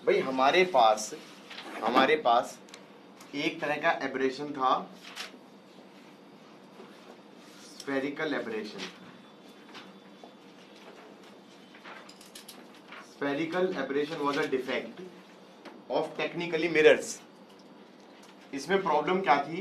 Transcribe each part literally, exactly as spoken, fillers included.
भाई हमारे पास हमारे पास एक तरह का एब्रेशन था, spherical aberration. Spherical aberration was a defect of technically mirrors. इसमें प्रॉब्लम क्या थी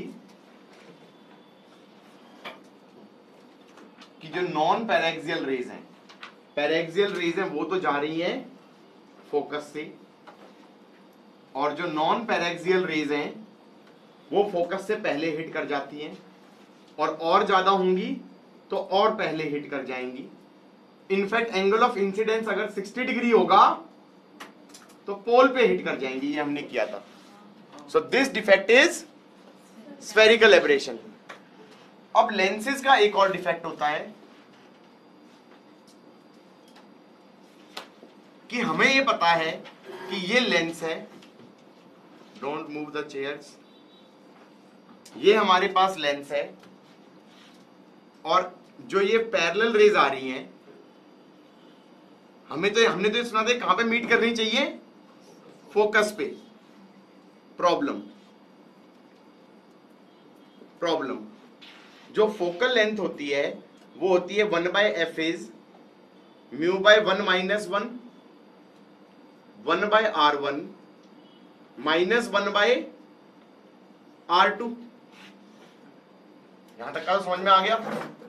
कि जो नॉन पैराक्सियल रेज हैं, पैराक्सियल रेज हैं वो तो जा रही हैं फोकस से, और जो नॉन पैराक्सियल रेज हैं वो फोकस से पहले हिट कर जाती हैं, और और ज्यादा होंगी तो और पहले हिट कर जाएंगी। इनफैक्ट एंगल ऑफ इंसिडेंस अगर साठ डिग्री होगा तो पोल पे हिट कर जाएंगी। ये हमने किया था। So this defect is spherical aberration. अब लेंसेज का एक और डिफेक्ट होता है कि हमें ये पता है कि ये लेंस है, डोंट मूव द चेयर्स, ये हमारे पास लेंस है, और जो ये पैरेलल रेज आ रही हैं, हमें तो हमने तो सुना था कहां पे मीट करनी चाहिए, फोकस पे। प्रॉब्लम प्रॉब्लम जो फोकल लेंथ होती है वो होती है one by F is mu by one minus one, one by R one minus one by R two. यहां तक का समझ में आ गया।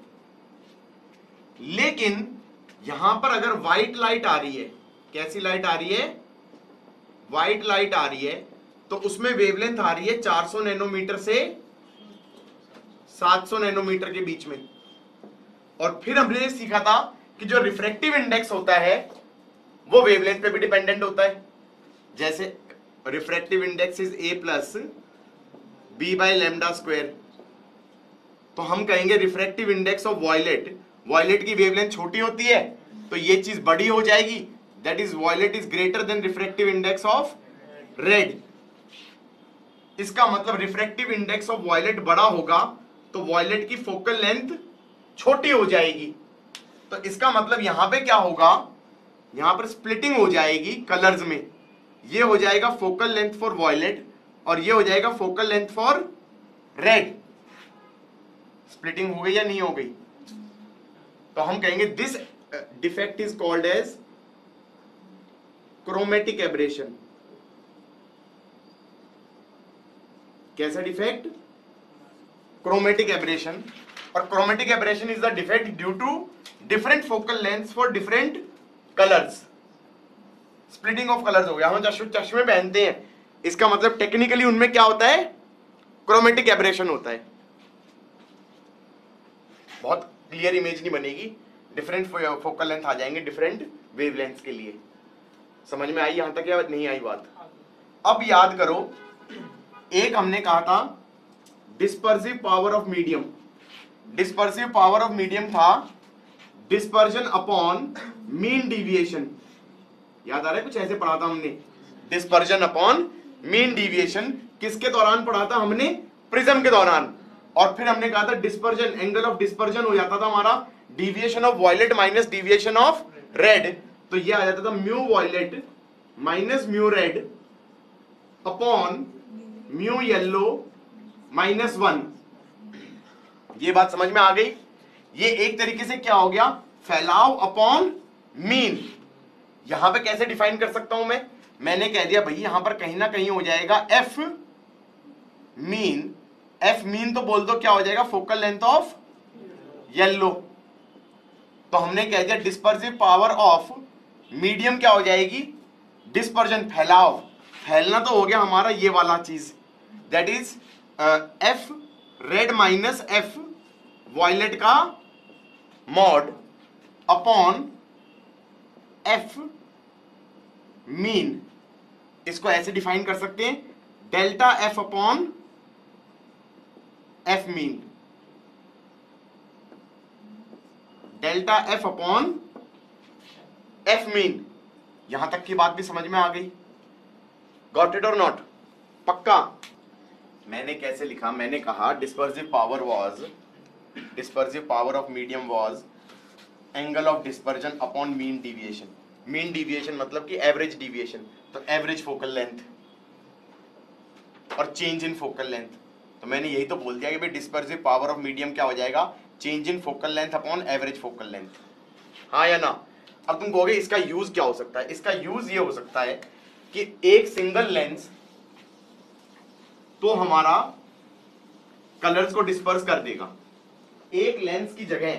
लेकिन यहां पर अगर व्हाइट लाइट आ रही है, कैसी लाइट आ रही है, व्हाइट लाइट आ रही है, तो उसमें वेवलेंथ आ रही है चार सौ नैनोमीटर से सात सौ नैनोमीटर के बीच में। और फिर हमने सीखा था कि जो रिफ्रैक्टिव इंडेक्स होता है वो वेवलेंथ पे भी डिपेंडेंट होता है। जैसे refractive index is A plus B by lambda square, तो हम कहेंगे refractive index of violet, violet की वेवलेंथ छोटी होती है तो ये चीज बड़ी हो जाएगी, that is violet is greater than refractive index of red. इसका मतलब रिफ्रैक्टिव इंडेक्स ऑफ वॉयलेट बड़ा होगा तो वॉयलेट की फोकल लेंथ छोटी हो जाएगी। तो इसका मतलब यहां पे क्या होगा, यहां पर स्प्लिटिंग हो जाएगी कलर्स में। ये हो जाएगा फोकल लेंथ फॉर वॉयलेट और ये हो जाएगा focal length for red. Splitting हो गई या नहीं हो गई? तो हम कहेंगे this defect is called as chromatic aberration. कैसा डिफेक्ट? Chromatic aberration. और chromatic aberration is the defect due to different focal lengths for different colours. Splitting of colours हो गया। हम चश्मे पहनते हैं, इसका मतलब टेक्निकली उनमें क्या होता है, क्रोमेटिक एब्रेशन होता है। बहुत क्लियर इमेज नहीं बनेगी, डिफरेंट फोकल लेंथ आ जाएंगे डिफरेंट वेवलेंथ्स के लिए। समझ में आई यहां तक या नहीं आई बात? अब याद करो, एक हमने कहा था dispersive power of medium. Dispersive power of medium था डिस्पर्जन अपॉन मीन डिविएशन। याद आ रहा है? कुछ ऐसे पढ़ा था हमने, डिस्पर्जन अपॉन मीन डिविएशन। किसके दौरान पढ़ा था हमने? प्रिज्म के दौरान। और फिर हमने कहा था डिस्पर्जन, एंगल ऑफ डिस्पर्जन हो जाता था हमारा deviation of violet minus deviation of red. तो ये आ जाता था mu violet minus mu red upon mu yellow minus one. ये बात समझ में आ गई? ये एक तरीके से क्या हो गया, फैलाव अपॉन मीन। यहां पे कैसे डिफाइन कर सकता हूं मैं? मैंने कह दिया भाई यहां पर कहीं ना कहीं हो जाएगा एफ मीन। एफ मीन तो बोल दो क्या हो जाएगा, फोकल लेंथ ऑफ येलो। तो हमने कह दिया डिस्पर्सिव पावर ऑफ मीडियम क्या हो जाएगी, डिस्पर्जन, फैलाव। फैलना तो हो गया हमारा ये वाला चीज, that is F red minus F violet का मॉड अपॉन एफ मीन। इसको ऐसे डिफाइन कर सकते हैं, delta F upon F mean, delta F upon F mean. यहां तक की बात भी समझ में आ गई? गॉट इट और नॉट? पक्का? मैंने कैसे लिखा? मैंने कहा dispersive power was, dispersive power of medium was angle of dispersion upon mean deviation. Mean deviation मतलब कि एवरेज डिविएशन, तो एवरेज फोकल लेंथ और चेंज इन फोकल लेंथ। तो मैंने यही तो बोल दिया कि भाई डिस्पर्सिव पावर ऑफ मीडियम क्या हो जाएगा, change in focal length upon average focal length, हाँ या ना। अब तुम कहोगे इसका यूज क्या हो सकता है, इसका यूज ये हो सकता है कि एक सिंगल लेंस तो हमारा कलर्स को डिस्पर्स कर देगा, एक लेंस की जगह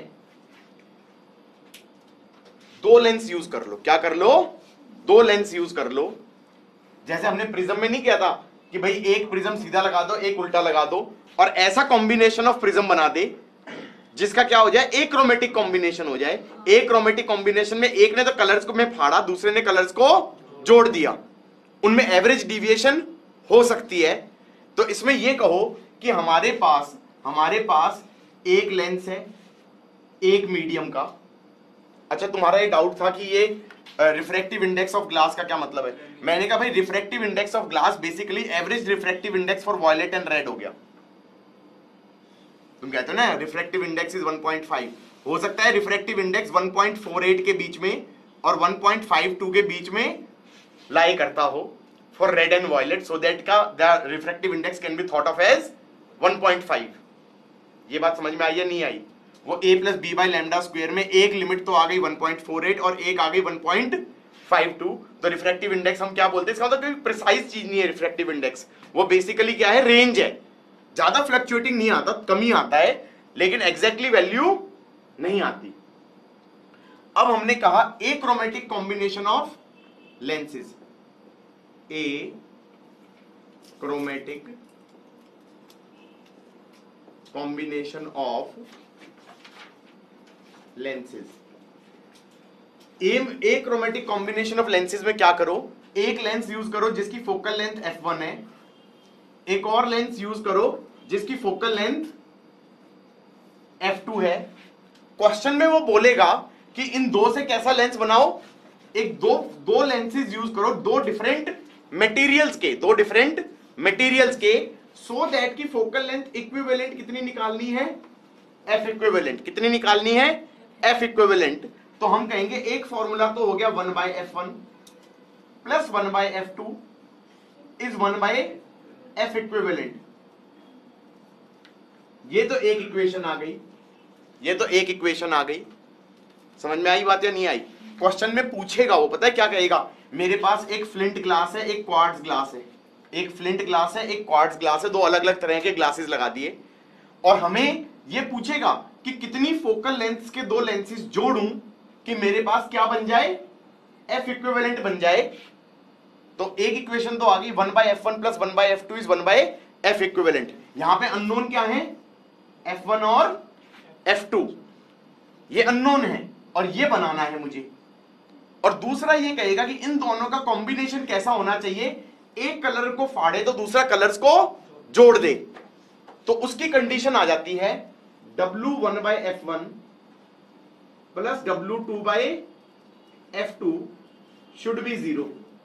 दो लेंस यूज कर लो, क्या कर लो, दो लेंस यूज कर लो। जैसे हमने प्रिज्म में नहीं किया था कि भाई एक प्रिज्म सीधा लगा दो एक उल्टा लगा दो, और ऐसा कॉम्बिनेशन ऑफ प्रिज्म बना दे जिसका क्या हो जाए, एक क्रोमेटिक कॉम्बिनेशन हो जाए। एक क्रोमेटिक कॉम्बिनेशन में एक ने तो कलर्स को में फाड़ा, दूसरे ने कलर्स को जोड़ दिया, उनमें एवरेज डिविएशन हो सकती है। तो इसमें यह कहो कि हमारे पास हमारे पास एक लेंस है एक मीडियम का। अच्छा, तुम्हारा ये डाउट था कि ये रिफ्रैक्टिव इंडेक्स ऑफ ग्लास का क्या मतलब है। मैंने कहा भाई refractive index of glass basically average refractive index for violet and red हो गया। तुम कहते हो ना refractive index is one point five, हो सकता है refractive index one point four eight के बीच में और वन पॉइंट फाइव टू के बीच में लाई करता हो for red and violet, so that का the refractive index can be thought of as one point five. ये बात समझ में आई या नहीं आई। वो a plus B by lambda square में एक लिमिट तो आ गई वन पॉइंट फोर एट और एक आ गई वन पॉइंट फाइव टू। तो रिफ्रैक्टिव इंडेक्स हम क्या बोलते हैं, इसका मतलब कोई प्रिसाइज चीज नहीं है रिफ्रैक्टिव इंडेक्स, वो बेसिकली क्या है, रेंज है। ज्यादा फ्लक्चुएटिंग नहीं आता, कम ही आता है, लेकिन एग्जैक्टली वैल्यू नहीं आती। अब हमने कहा achromatic combination of lenses, achromatic combination of lenses. Achromatic combination of lenses में क्या करो, एक लेंस यूज करो जिसकी फोकल लेंथ एफ वन है, एक और लेंस यूज करो जिसकी फोकल लेंथ एफ टू है। क्वेश्चन में वो बोलेगा कि इन दो से कैसा लेंस बनाओ, एक दो दो लेंसेज यूज करो दो डिफरेंट मटेरियल्स के, दो डिफरेंट मटेरियल्स के, सो दैट की फोकल लेंथ इक्विवेलेंट कितनी निकालनी है, एफ इक्विवेलेंट कितनी निकालनी है, एफ इक्विवेलेंट। तो हम कहेंगे एक फॉर्मूला तो हो गया one by F one plus one by F two is one by F equivalent. ये तो एक इक्वेशन आ गई, ये तो एक इक्वेशन आ गई। समझ में आई बात या नहीं आई। क्वेश्चन में पूछेगा वो, पता है क्या कहेगा, मेरे पास एक फ्लिंट ग्लास है एक क्वार्ट्ज ग्लास है, एक फ्लिंट ग्लास है एक क्वार्ट्ज ग्लास है, दो अलग अलग तरह के ग्लासेस लगा दिए, और हमें ये पूछेगा कि कितनी फोकल लेंथ के दो लेंसेज जोड़ूं कि मेरे पास क्या बन जाए, एफ इक्विवेलेंट बन जाए। तो एक इक्वेशन तो आ गई, one by F one plus one by F two is one by F equivalent. यहां पे अननोन क्या है, एफ वन और एफ टू, ये अननोन है और ये बनाना है मुझे। और दूसरा ये कहेगा कि इन दोनों का कॉम्बिनेशन कैसा होना चाहिए, एक कलर को फाड़े तो दूसरा कलर्स को जोड़ दे। तो उसकी कंडीशन आ जाती है W one by F one plus W two by F two should be zero.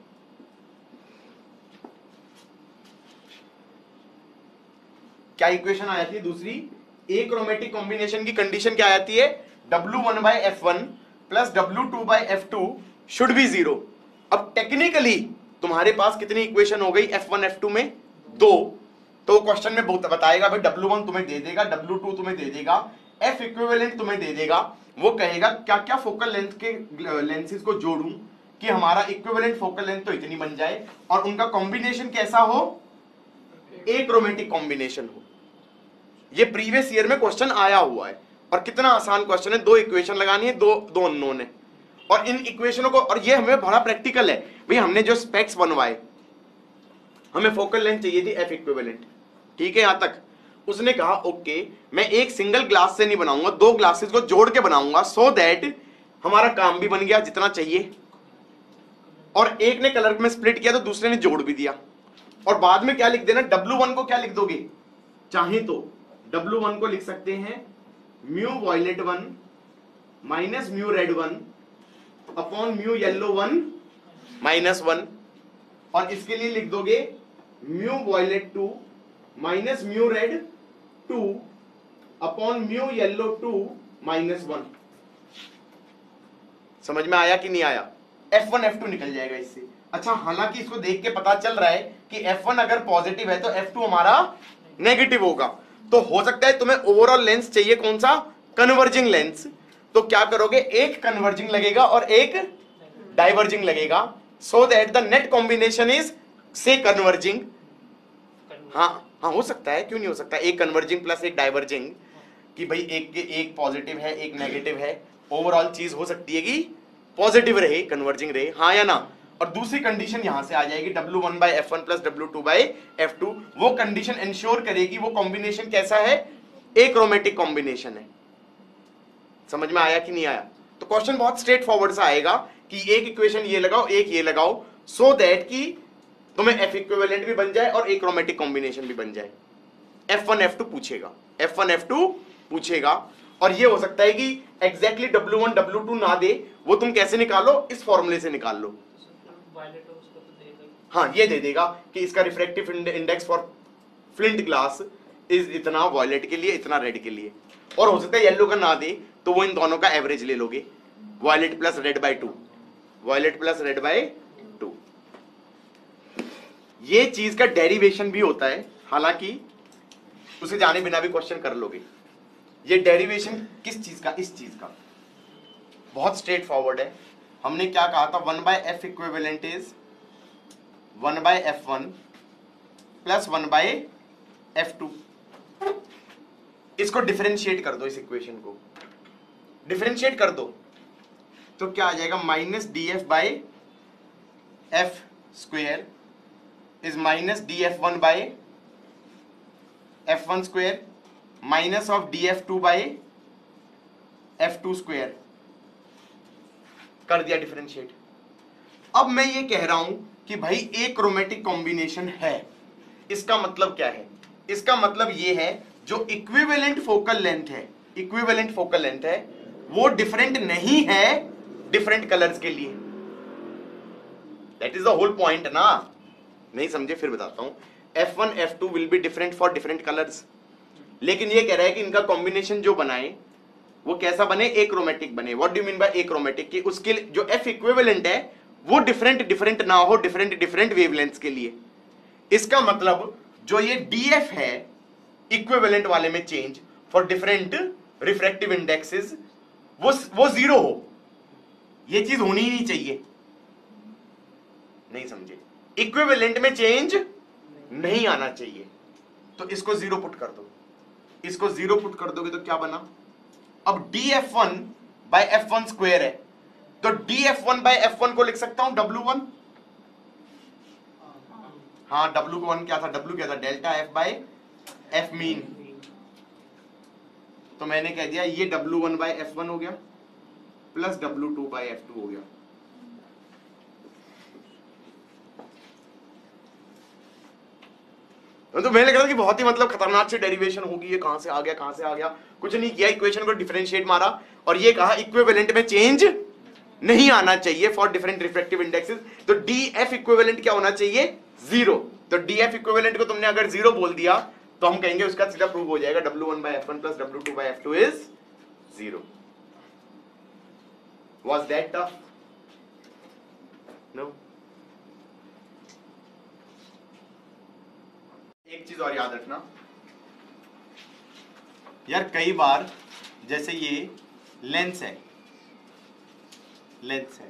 क्या इक्वेशन आ जाती है दूसरी, ए क्रोमेटिक कॉम्बिनेशन की कंडीशन क्या आ जाती है, W one by F one plus W two by F two should be zero. अब टेक्निकली तुम्हारे पास कितनी इक्वेशन हो गई एफ वन एफ टू में, दो। तो क्वेश्चन में बहुत बताएगा भाई डब्ल्यू वन तुम्हें दे देगा, डब्ल्यू टू तुम्हें दे देगा, एफ इक्विवेलेंट तुम्हें दे देगा। वो कहेगा क्या क्या फोकल लेंथ के लेंसेज को जोड़ूं कि हमारा इक्विवेलेंट फोकल लेंथ तो इतनी बन जाए और उनका कॉम्बिनेशन कैसा हो, ए क्रोमेटिक कॉम्बिनेशन हो। ये प्रीवियस ईयर में क्वेश्चन आया हुआ है और कितना आसान क्वेश्चन है, दो इक्वेशन लगानी है, दो दो अननोन है और इन इक्वेशनों को, और ये हमें बड़ा प्रैक्टिकल है भाई। हमने जो स्पेक्स बनवाए, हमें फोकल लेंथ चाहिए थी एफ इक्विवेलेंट, ठीक है यहां तक। उसने कहा ओके मैं एक सिंगल ग्लास से नहीं बनाऊंगा, दो ग्लासेस को जोड़ के बनाऊंगा, सो दैट हमारा काम भी बन गया जितना चाहिए, और एक ने कलर में स्प्लिट किया तो दूसरे ने जोड़ भी दिया। और बाद में क्या लिख देना, डब्ल्यू वन को क्या लिख दोगे, चाहे तो डब्ल्यू वन को लिख सकते हैं mu violet one minus mu red one upon mu yellow one minus one, और इसके लिए लिख दोगे mu violet two minus mu red two upon mu yellow two minus one. समझ में आया कि नहीं आया। एफ वन एफ टू निकल जाएगा इससे। अच्छा, हालांकि इसको देख के पता चल रहा है कि एफ वन अगर पॉजिटिव है तो एफ टू हमारा नेगेटिव होगा। तो हो सकता है तुम्हें ओवरऑल लेंस चाहिए कौन सा, कन्वर्जिंग लेंस। तो क्या करोगे, एक कन्वर्जिंग लगेगा और एक डाइवर्जिंग लगेगा, so that the net combination is से कन्वर्जिंग। हाँ हाँ हो सकता है, क्यों नहीं हो सकता, एक कन्वर्जिंग प्लस एक डाइवर्जिंग, कि भाई एक के एक पॉजिटिव है एक नेगेटिव है, ओवरऑल चीज हो सकती है कि पॉजिटिव रहे कन्वर्जिंग रहे, हाँ या ना। और दूसरी कंडीशन यहां से आ जाएगी W one by F one plus W two by F two. वो कंडीशन इंश्योर करेगी वो कॉम्बिनेशन कैसा है, एक्रोमेटिक कॉम्बिनेशन है। समझ में आया कि नहीं आया? तो क्वेश्चन बहुत स्ट्रेट फॉरवर्ड सा आएगा कि एक इक्वेशन ये लगाओ एक ये लगाओ, सो दैट कि तुम्हें एफ इक्विवेलेंट भी बन जाए और एक्रोमेटिक कॉम्बिनेशन भी बन जाए। एफ वन एफ टू पूछेगा, एफ वन एफ टू पूछेगा। और ये हो सकता है कि exactly W one W two ना दे, वो तुम कैसे निकालो, इस फॉर्मूले से निकाल लो। हाँ ये दे देगा कि इसका refractive index for flint glass is इतना वॉयलेट के लिए इतना रेड के लिए। और हो सकता है येलो का ना दे तो वो इन दोनों का एवरेज ले लोगे, violet plus red by two, violet plus red by two. ये चीज का डेरिवेशन भी होता है, हालांकि उसे जाने बिना भी क्वेश्चन कर लोगे। ये डेरिवेशन किस चीज का, इस चीज का बहुत स्ट्रेट फॉरवर्ड है। हमने क्या कहा था, one by F equivalent is one by F one plus one by F two. इसको डिफरेंशिएट कर दो, इस इक्वेशन को डिफरेंशिएट कर दो तो क्या आ जाएगा, minus D F by F square is minus D F one by F one square minus of D F two by F two square. कर दिया डिफरेंशिएट। अब मैं ये कह रहा हूं कि भाई एक क्रोमेटिक कॉम्बिनेशन है, इसका मतलब क्या है, इसका मतलब ये है जो इक्विवेलेंट फोकल लेंथ है, इक्विवेलेंट फोकल लेंथ है वो डिफरेंट नहीं है डिफरेंट कलर्स के लिए। That is the whole point ना। नहीं समझे फिर बताता हूं, F one F two will be different for different colours, लेकिन ये कह रहा है कि इनका कॉम्बिनेशन जो बनाए वो कैसा बने, एक्रोमेटिक बने। What do mean by achromatic, कि उसके जो एफ इक्विवेलेंट है वो डिफरेंट डिफरेंट ना हो डिफरेंट डिफरेंट वेवलेंथ्स के लिए। इसका मतलब जो ये डीएफ है इक्विवेलेंट वाले में change for different refractive indexes वो वो जीरो हो, ये चीज होनी ही नहीं चाहिए। नहीं समझे, इक्विवेलेंट में चेंज नहीं आना चाहिए। तो इसको जीरो पुट कर दो, इसको जीरो पुट कर दोगे तो क्या बना, अब D F one by F one square है तो D F one by F one को लिख सकता हूं डब्ल्यू वन। हाँ डब्ल्यू वन क्या था, डब्ल्यू क्या था, delta F by F mean. तो मैंने कह दिया ये W one by F one हो गया plus W two by F two हो गया। तो मैंने लगा कि बहुत ही मतलब खतरनाक से डेरिवेशन होगी, ये कहां से आ गया कहां से आ गया, कुछ नहीं किया, इक्वेशन को डिफरेंशिएट मारा और ये कहा इक्विवेलेंट में चेंज नहीं आना चाहिए फॉर डिफरेंट रिफ्रैक्टिव इंडेक्सेस। तो डी एफ इक्विवेलेंट क्या होना चाहिए, जीरो। तो डी एफ इक्विवेलेंट को तुमने अगर जीरो बोल दिया तो हम कहेंगे उसका सीधा प्रूव हो जाएगा W one by F one plus W two by F two is zero. Was that tough? No. एक चीज और याद रखना यार, कई बार जैसे ये लेंस है, लेंस है,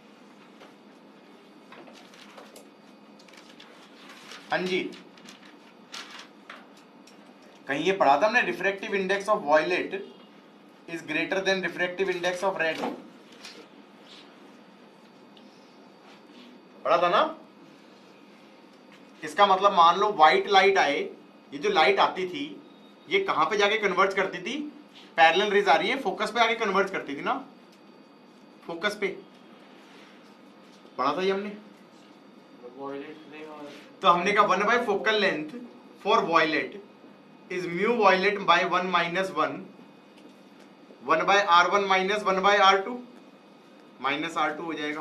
हाँ जी, कहीं ये पढ़ा था हमने, refractive index of violet is greater than refractive index of red, पढ़ा था ना। इसका मतलब मान लो व्हाइट लाइट आए, ये जो लाइट आती थी ये कहां पे जाके कन्वर्ट करती थी, पैरेलल रेज आ रही है फोकस पे आके कन्वर्ट करती थी ना, फोकस पे पढ़ा था ये हमने। तो हमने कहा one by focal length for violet is mu violet by one minus one, one by R one minus one by R two, minus R two हो जाएगा।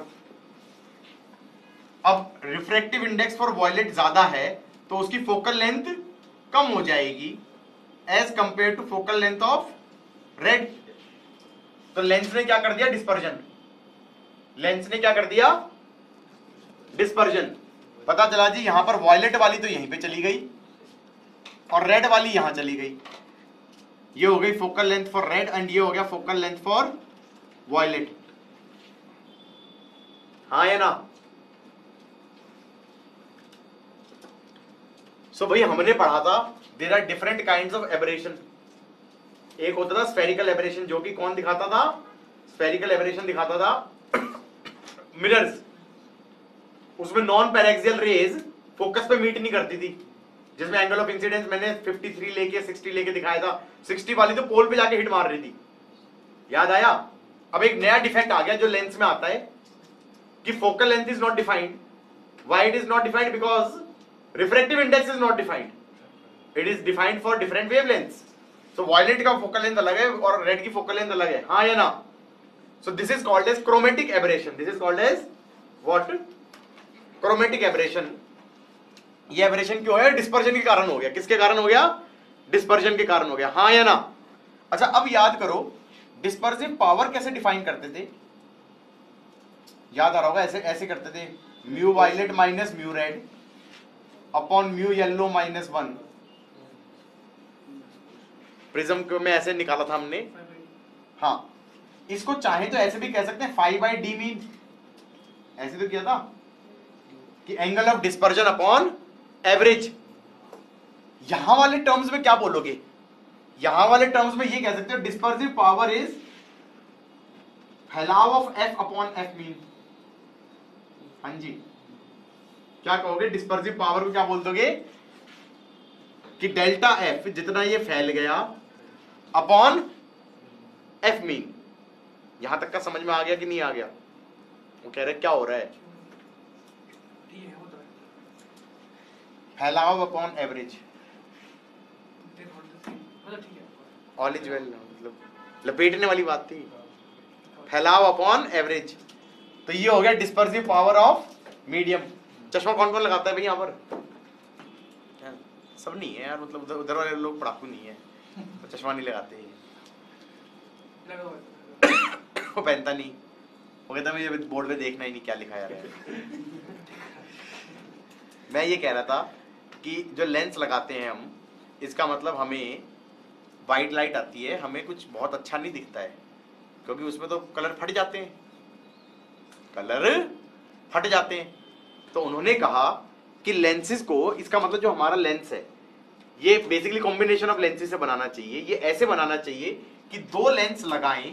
अब रिफ्रैक्टिव इंडेक्स फॉर वॉयलेट ज्यादा है तो उसकी फोकल लेंथ कम हो जाएगी as compare to focal length of red. तो लेंस ने क्या कर दिया, डिस्पर्जन, लेंस ने क्या कर दिया, डिस्पर्जन। पता चला जी यहां पर वॉयलेट वाली तो यहीं पे चली गई और रेड वाली यहां चली गई। ये हो गई focal length for red and ये हो गया फोकल लेंथ फॉर वॉयलेट। हाँ या ना? सो so, भाई हमने पढ़ा था there are different kinds of aberration. एक होता था स्फेरिकल एबरेशन, जो कि कौन दिखाता था, स्फेरिकल एबरेशन दिखाता था मिरर्स। उसमें नॉन पैरेक्सियल रेज फोकस पे मीट नहीं करती थी, जिसमें एंगल ऑफ इंसिडेंस मैंने तिरेपन लेके साठ लेके दिखाया था। साठ वाली तो पोल पे जाके हिट मार रही थी, याद आया? अब एक नया डिफेक्ट आ गया जो लेंस में आता है कि focal length is not defined. Why it is not defined? Because refractive index is not defined, it is defined for different wavelengths. So violet का फोकल लेंथ अलग है और रेड की फोकल लेंथ अलग है, हाँ या ना? So this is called as chromatic aberration. This is called as what? Chromatic aberration. ये एबरेशन क्यों है? डिस्पर्जन के कारण हो गया। किसके कारण हो गया? डिस्पर्जन के कारण हो गया, हाँ या ना? अच्छा अब याद करो डिस्पर्सिव पावर कैसे डिफाइन करते थे, याद आ रहा होगा, ऐसे ऐसे करते थे, mu violet minus mu red upon mu yellow minus one. Prism को में ऐसे निकाला था हमने। हाँ, इसको चाहे तो ऐसे भी कह सकते हैं फाइव बाई डी मीन, ऐसे तो किया था कि angle of dispersion upon average. यहां वाले टर्म्स में क्या बोलोगे? यहां वाले टर्म्स में ये कह सकते हो डिस्पर्सिव पावर इज फैलाव of F upon F mean. हाँ जी, क्या कहोगे? डिस्पर्सिव पावर को क्या बोल दोगे कि डेल्टा एफ जितना ये फैल गया अपॉन एफ मीन। यहां तक का समझ में आ गया कि नहीं आ गया? वो कह रहे क्या हो रहा है? फैलाव upon average, all is well, मतलब लपेटने वाली बात थी, फैलाव अपॉन एवरेज। तो ये हो गया डिस्पर्सिव पावर ऑफ मीडियम। चश्मा कौन कौन लगाता है भाई यहाँ पर? सब नहीं है यार, मतलब उधर उधर वाले लोग पढ़ाकू नहीं है तो चश्मा नहीं लगाते हैं। वो पहनता नहीं, वो कहता मुझे बोर्ड पे देखना ही नहीं क्या लिखा है। मैं ये कह रहा था कि जो लेंस लगाते हैं हम, इसका मतलब हमें वाइट लाइट आती है, हमें कुछ बहुत अच्छा नहीं दिखता है क्योंकि उसमें तो कलर फट जाते हैं, कलर फट जाते हैं। तो उन्होंने कहा कि लेंसेज को, इसका मतलब जो हमारा लेंस है ये बेसिकली कॉम्बिनेशन ऑफ लेंसेज से बनाना चाहिए। ये ऐसे बनाना चाहिए कि दो लेंस लगाएं,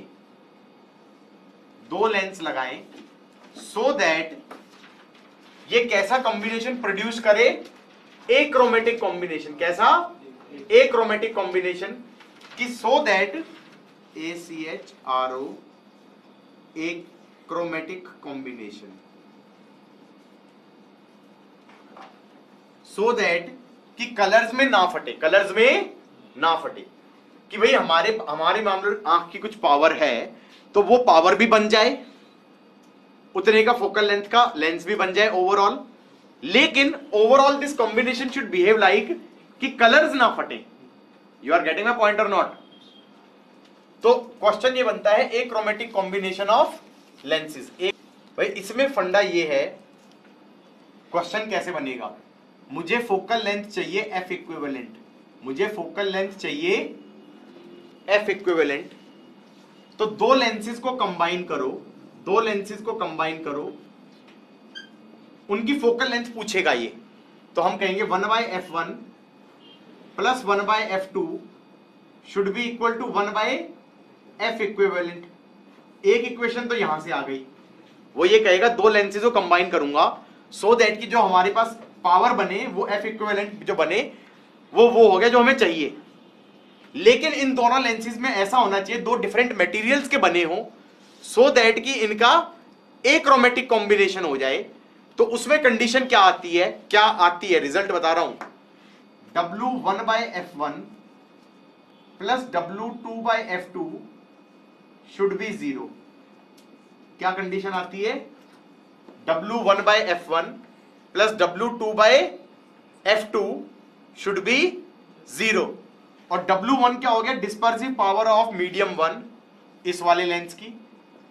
दो लेंस लगाएं सो दैट ये कैसा कॉम्बिनेशन प्रोड्यूस करे? Achromatic combination. कैसा? ए क्रोमेटिक कॉम्बिनेशन कि so that A C H R O, achromatic combination, so that कि कलर्स में ना फटे, कलर्स में ना फटे। कि भाई हमारे हमारे मामले आंख की कुछ पावर है तो वो पावर भी बन जाए, उतने का फोकल लेंथ का लेंस भी बन जाए ओवरऑल, लेकिन overall this combination should behave like कि कलर्स ना फटे। You are getting my point और नॉट? तो क्वेश्चन ये बनता है achromatic combination of lenses. भाई इसमें फंडा ये है, क्वेश्चन कैसे बनेगा? मुझे फोकल लेंथ चाहिए एफ इक्विवेलेंट, मुझे फोकल लेंथ चाहिए एफ इक्विवेलेंट। तो दो लेंसेज को कंबाइन करो, दो लेंसेज को कंबाइन करो, उनकी फोकल लेंथ पूछेगा ये। तो हम कहेंगे one by F one plus one by F two should be equal to one by F equivalent. एक इक्वेशन तो यहां से आ गई, वो ये कहेगा दो लेंसेज को कंबाइन करूंगा सो दैट कि जो हमारे पास पावर बने वो एफ इक्विवेलेंट जो बने वो वो हो गया जो हमें चाहिए। लेकिन इन दोनों लेंसेज में ऐसा होना चाहिए दो डिफरेंट मटेरियल्स के बने हो सो दैट कि इनका ए क्रोमेटिक कॉम्बिनेशन हो जाए। तो उसमें कंडीशन क्या आती है? क्या आती है? रिजल्ट बता रहा हूं, W one by F one plus W two by F two should be zero. क्या कंडीशन आती है? W one by F one plus W two by F two should be zero. और डब्ल्यू वन क्या हो गया? Dispersive power of medium one, इस वाले lens की,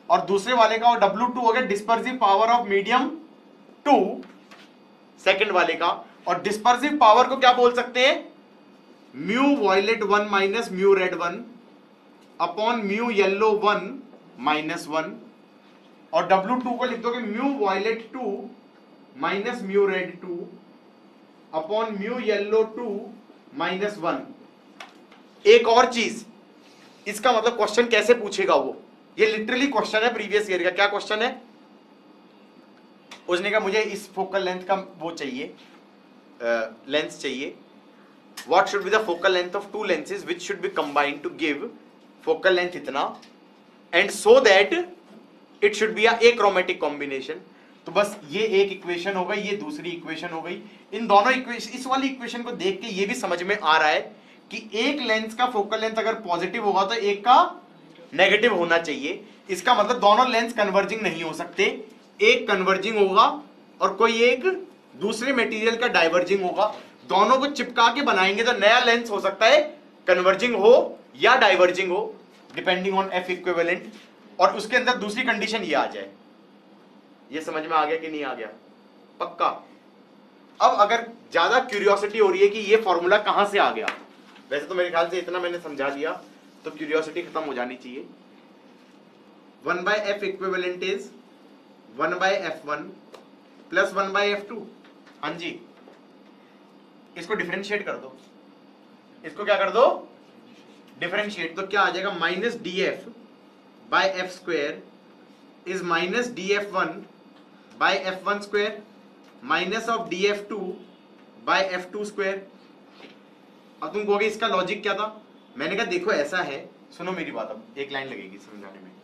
और दूसरे वाले का डब्ल्यू टू हो गया dispersive power of medium two, second वाले का। और डिस्पर्सिव पावर को क्या बोल सकते हैं, mu violet one minus mu red one upon mu yellow one minus one, और डब्ल्यू टू को लिख दोगे mu violet two minus mu red two upon mu yellow two minus one. एक और चीज, इसका मतलब क्वेश्चन कैसे पूछेगा वो, ये लिटरली क्वेश्चन है प्रीवियस ईयर का। क्या क्वेश्चन है, उसने कहा मुझे इस फोकल लेंथ का वो चाहिए, लेंथ uh, चाहिए, what should be the focal length of two lenses which should be combined to give focal length इतना, and so that it should be achromatic combination. तो बस ये एक इक्वेशन हो गई, ये दूसरी इक्वेशन हो गई। इन दोनों इक्वेशन, इस वाली इक्वेशन को देख के ये भी समझ में आ रहा है कि एक लेंस का फोकल लेंथ अगर पॉजिटिव होगा तो एक का नेगेटिव होना चाहिए। इसका मतलब दोनों लेंस कन्वर्जिंग नहीं हो सकते, एक कन्वर्जिंग होगा और कोई एक दूसरे मटेरियल का डाइवर्जिंग होगा। दोनों को चिपका के बनाएंगे तो नया लेंस हो सकता है कन्वर्जिंग हो या डाइवर्जिंग हो, डिपेंडिंग ऑन एफ इक्विवेलेंट। और उसके अंदर दूसरी कंडीशन ये आ जाए। ये समझ में आ गया कि नहीं आ गया, पक्का? अब अगर ज्यादा क्यूरियोसिटी हो रही है कि ये फॉर्मूला कहां से आ गया, वैसे तो मेरे ख्याल से इतना मैंने समझा दिया तो क्यूरियोसिटी खत्म हो जानी चाहिए। One by F equivalent is one by F one plus one by F two. हाँ जी, इसको डिफरेंशिएट कर दो, इसको क्या कर दो, डिफरेंशिएट। तो क्या आ जाएगा, minus D F by F square is minus D F one by F one square minus of D F two by F two square. अब तुम कहोगे इसका लॉजिक क्या था, मैंने कहा देखो ऐसा है, सुनो मेरी बात, अब एक लाइन लगेगी समझाने में,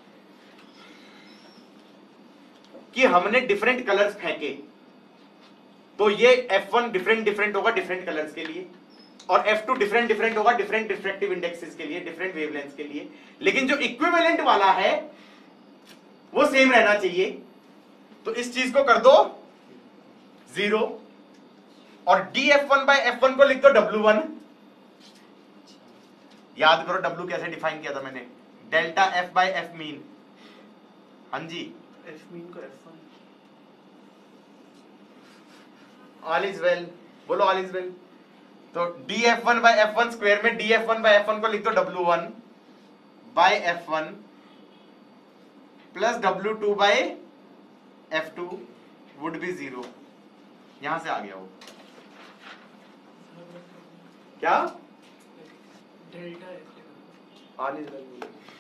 कि हमने डिफरेंट कलर्स फेंके तो ये एफ वन डिफरेंट डिफरेंट होगा डिफरेंट कलर्स के लिए, और एफ टू डिफरेंट डिफरेंट होगा डिफरेंट रिफ्रैक्टिव इंडेक्सेस के लिए, डिफरेंट वेवलेंथ्स के लिए। लेकिन जो इक्विवेलेंट वाला है वो सेम रहना चाहिए। तो इस चीज को कर दो जीरो, और D F one by F one को लिख दो डब्ल्यू वन। याद करो डब्ल्यू कैसे डिफाइन किया था मैंने, delta F by F mean. हाँ जी, एफ मीन को F one. All is well, बोलो ऑल इज वेल। तो D F one by F one square में D F one by F one को लिख दो W one by F one plus W two by F two would be zero. यहां से आ गया वो क्या, डेल्टा ऑल इज वेल।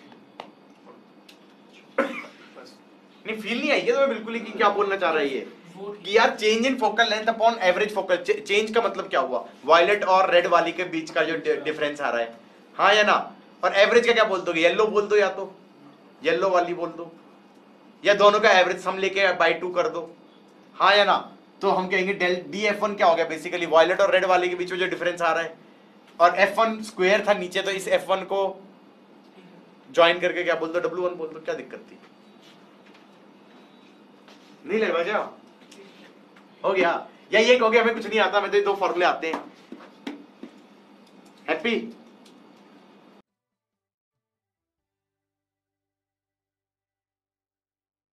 नहीं फील नहीं आई है तुम्हें बिल्कुल ही कि क्या बोलना चाह रहा है ये, कि यार change in focal length upon average focal, change का मतलब क्या हुआ, वायलेट और रेड वाली के बीच का जो डिफरेंस आ रहा है, हाँ या ना। और एवरेज का क्या बोल दोगे, येलो बोल दो, या तो येलो वाली बोल दो, या दोनों का एवरेज सम लेके बाई टू कर दो, हाँ या ना। तो हम कहेंगे डेल डी एफ वन क्या हो गया, बेसिकली वायलेट और रेड वाले के बीच में जो डिफरेंस आ रहा है, और एफ वन स्क्वायर था नीचे, तो इस एफ वन को ज्वाइन करके क्या बोल दो, डब्ल्यू वन बोल दो। क्या दिक्कत थी, नहीं लग रहा क्या, हो गया? या ये कहोगे हमें कुछ नहीं आता, हमें तो ये दो फॉर्मूले आते हैं। हैप्पी?